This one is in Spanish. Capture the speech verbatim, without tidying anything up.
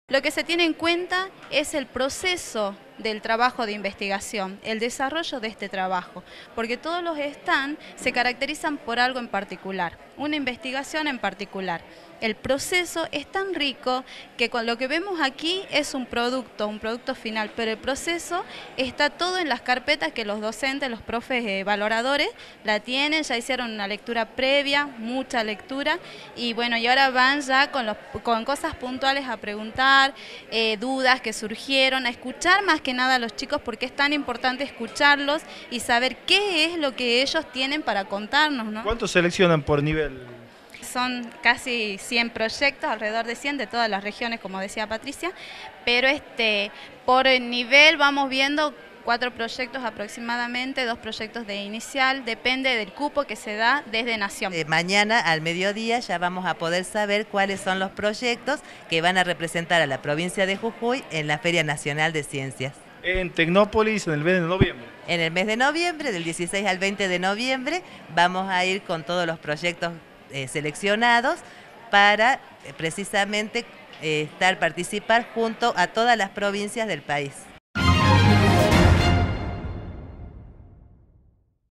Lo que se tiene en cuenta es el proceso del trabajo de investigación, el desarrollo de este trabajo, porque todos los stands se caracterizan por algo en particular, una investigación en particular. El proceso es tan rico que con lo que vemos aquí es un producto, un producto final, pero el proceso está todo en las carpetas que los docentes, los profes eh, valoradores la tienen, ya hicieron una lectura previa, mucha lectura, y bueno, y ahora van ya con, los, con cosas puntuales a preguntar, eh, dudas que surgieron, a escuchar más que nada a los chicos, porque es tan importante escucharlos y saber qué es lo que ellos tienen para contarnos, ¿no? ¿Cuántos seleccionan por nivel? Son casi cien proyectos, alrededor de cien de todas las regiones, como decía Patricia, pero este, por nivel vamos viendo cuatro proyectos aproximadamente, dos proyectos de inicial, depende del cupo que se da desde Nación. Eh, mañana al mediodía ya vamos a poder saber cuáles son los proyectos que van a representar a la provincia de Jujuy en la Feria Nacional de Ciencias. En Tecnópolis en el mes de noviembre. En el mes de noviembre, del dieciséis al veinte de noviembre, vamos a ir con todos los proyectos eh, seleccionados para eh, precisamente eh, estar, participar junto a todas las provincias del país.